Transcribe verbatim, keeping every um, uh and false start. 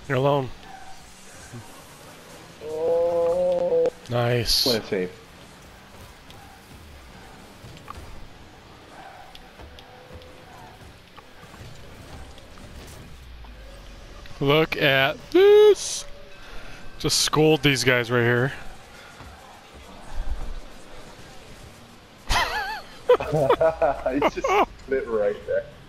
You're alone. Oh. Nice. When it's safe. Look at this. Just scold these guys right here. It's just split right there.